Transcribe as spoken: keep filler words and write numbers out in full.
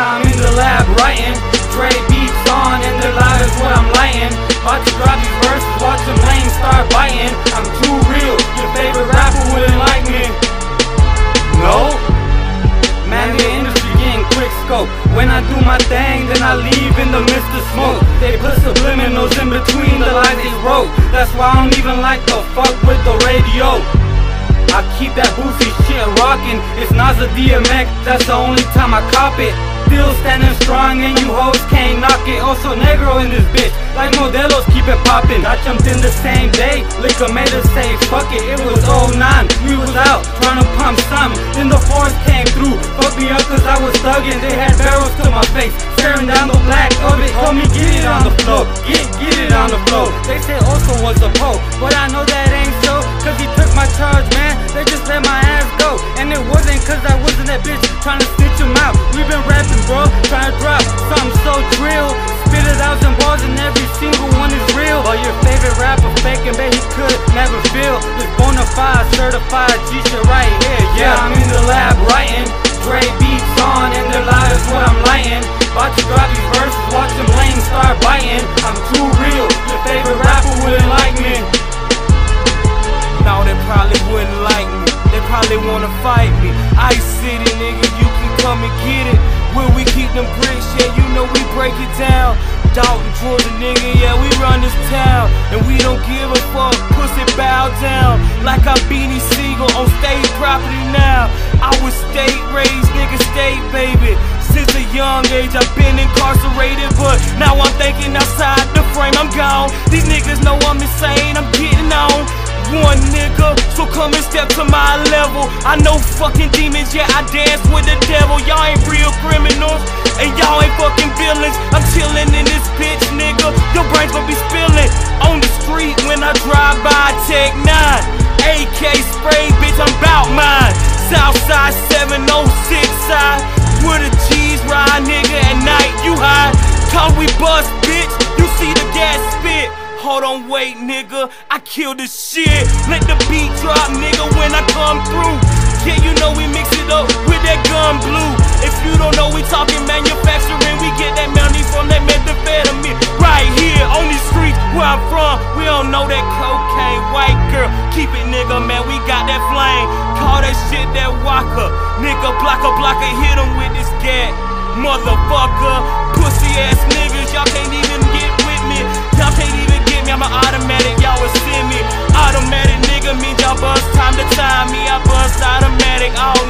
I'm in the lab writing, Dre beats on, and their lives what I'm lighting. About to drop these verses, watch them lanes start biting. I'm too real, your favorite rapper wouldn't like me. No? Man, the industry getting quick scope. When I do my thing, then I leave in the midst of smoke. They put subliminals in between the lines they wrote. That's why I don't even like to fuck with the radio. I keep that Boosie shit rockin'. It's Nas or D M X, that's the only time I cop it. Still standing strong and you hoes can't knock it. Also Negro in this bitch, like Modelos keep it poppin'. I jumped in the same day, liquor made us say fuck it. It was oh nine, we was out trying to pump something. Then the force came through, fucked me up cause I was thuggin'. They had barrels to my face, staring down the black of it. Told me get it on the floor, get, get it on the floor. They said also was a pole, but I know that ain't so. Cause he took my charge, man, they just let my ass go. And it wasn't cause I wasn't that bitch trying to snitch him out. We been rapping, bro, trying to drop something so drill. Spit a thousand bars and every single one is real. But your favorite rapper faking, bet he could never feel this bona fide, certified G shit right here. Yeah, I'm in the lab writing, Dre beats on, and their lives what I'm lighting. About to drop these verses, watch them lanes start biting. I'm too real, your favorite rapper wouldn't like me. No, they probably wouldn't like me. They probably wanna fight me. Ice City, nigga, you can come and get it. Where we keep them bricks, yeah, you know we break it down. Dalton, Georgia, nigga, yeah, we run this town. And we don't give a fuck, pussy bow down. Like I'm Beanie Siegel on state property now. I was state raised, nigga, state baby. Since a young age I've been incarcerated, but now I'm thinking outside the frame, I'm gone. These niggas know I'm insane, I'm getting on. One nigga, so come and step to my level. I know fucking demons, yeah, I dance with the devil. Y'all ain't real criminals, and y'all ain't fucking villains. I'm chillin' in this bitch, nigga. Your brains gon' be spillin' on the street when I drive by Tech nine. A K spray, bitch, I'm bout mine. Southside seven oh six side, where the G's ride, nigga, at night you high. Cause we bust, bitch, you see the gas spit. Hold on, wait, nigga, I kill this shit. Let the beat drop, nigga, when I come through. Yeah, you know we mix it up with that gun blue. If you don't know, we talking manufacturing. We get that money from that methamphetamine. Right here on these streets where I'm from, we don't know that cocaine. White girl, keep it, nigga, man, we got that flame. Call that shit that walker. Nigga, blocker, blocker, hit him with this gat. Motherfucker, pussy ass niggas, y'all can't even get with me. Y'all can't even get me, I'm an automatic, y'all will send me. Automatic nigga means y'all bust time to time me, I bust automatic all